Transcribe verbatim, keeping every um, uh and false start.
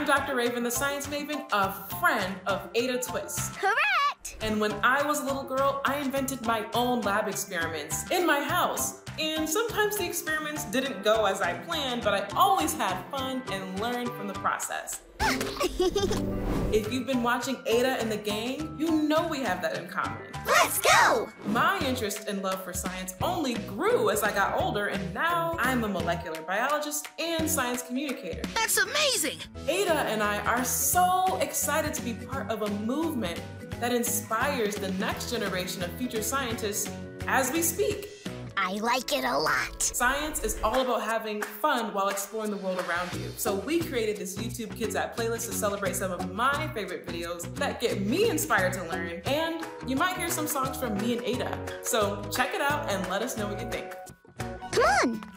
I'm Doctor Raven, the Science Maven, a friend of Ada Twist. Correct! And when I was a little girl, I invented my own lab experiments in my house. And sometimes the experiments didn't go as I planned, but I always had fun and learned from the process. If you've been watching Ada and the gang, you know we have that in common. Let's go! My interest and love for science only grew as I got older, and now I'm a molecular biologist and science communicator. That's amazing! Ada and I are so excited to be part of a movement that inspires the next generation of future scientists as we speak. I like it a lot. Science is all about having fun while exploring the world around you. So we created this YouTube Kids App playlist to celebrate some of my favorite videos that get me inspired to learn. And you might hear some songs from me and Ada. So check it out and let us know what you think. Come on.